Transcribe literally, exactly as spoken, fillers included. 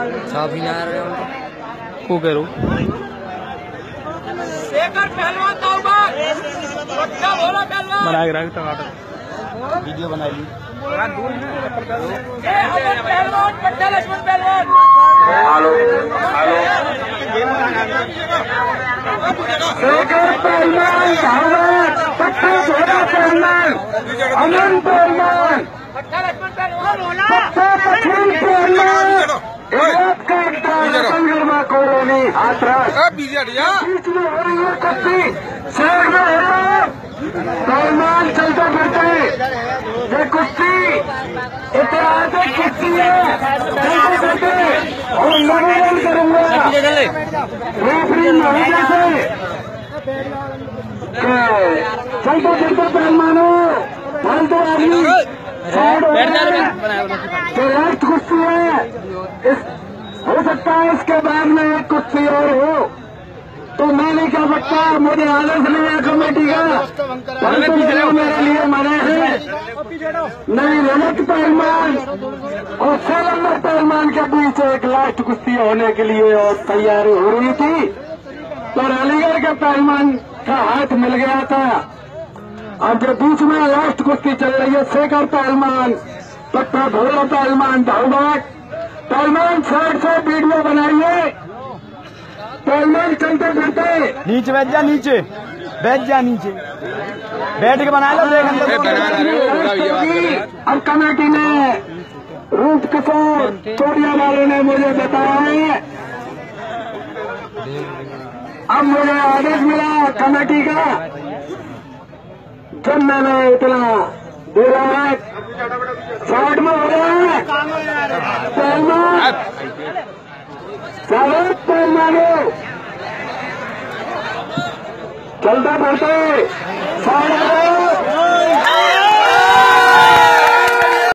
साफ ही ना आ रहे को करो पहलवान दाऊ बाग बच्चा बोला पहलवान बना के रख टमाटर वीडियो बना ली पहलवान बच्चा लक्ष्मण पहलवान हेलो हेलो पहलवान पट्टा घोड़ा पहलवान अमन पहलवान बच्चा लक्ष्मण पहलवान बोला संगरमा कोरोनी हाथरस बीच में हो रही है कुश्ती शहर में हो रहा है पहलवान चलते फिरते ये कुश्ती ऐतिहासिक कुश्ती है चलते फिरते और मनोरंजन करूंगा रेफरी महोदय से चलते फिरते पहलवानों फालतू आदमी लास्ट कुश्ती है इस हो सकता है इसके बाद में एक कुश्ती और हो तो मैं नहीं कह सकता मुझे आदेश नहीं है कमेटी का परंतु मेरे लिए मना है नहीं रमत पहलवान और छह नंबर पहलवान के बीच एक लास्ट कुश्ती होने के लिए और तैयारी हो रही थी तो अलीगढ़ के पहलवान का हाथ मिल गया था। अब जो बीच में लास्ट कुश्ती चल रही है शेखर पहलवान पट्टा घोड़ा पहलवान धौ बाग पहलवान साइड से वीडियो बनाइए पहलवान चलते फिरते नीचे बैठ जा नीचे बैठ जा नीचे बैठ के बना लो देख अब कमेटी ने रूप किशोर चोरिया वाले ने मुझे बताया है अब मुझे आदेश मिला कमेटी का जब मैंने इतना दे रहा है साइड में हो रहा है पहलवान सारे पहलवानों चलते बढ़ते साइड में